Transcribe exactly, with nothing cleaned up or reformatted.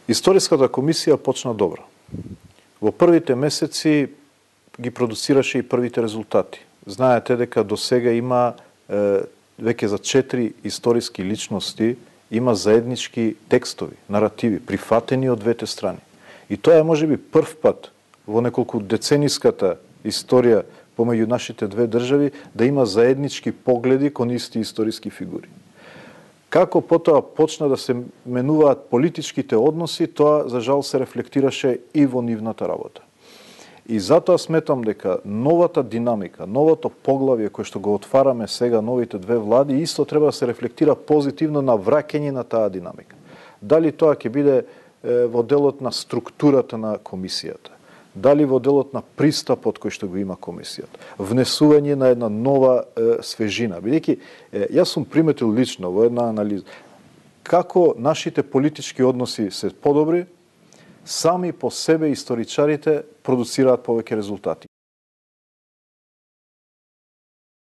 Историската комисија почна добро. Во првите месеци ги продуцираше и првите резултати. Знаете дека до сега има е, веќе за четири историски личности има заеднички текстови, наративи, прифатени од двете страни. И тоа е можеби прв пат во неколку децениската историја помеѓу нашите две држави да има заеднички погледи кон исти историски фигури. Како потоа почна да се менуваат политичките односи, тоа за жал се рефлектираше и во нивната работа. И затоа сметам дека новата динамика, новото поглавје кое што го отвараме сега новите две влади, исто треба да се рефлектира позитивно на враќање на таа динамика. Дали тоа ќе биде е, во делот на структурата на комисијата, дали во делот на пристапот кој што го има комисијата, внесување на една нова е, свежина. Бидејќи јас сум приметил лично во една анализа како нашите политички односи се подобри, сами по себе историчарите продуцираат повеќе резултати.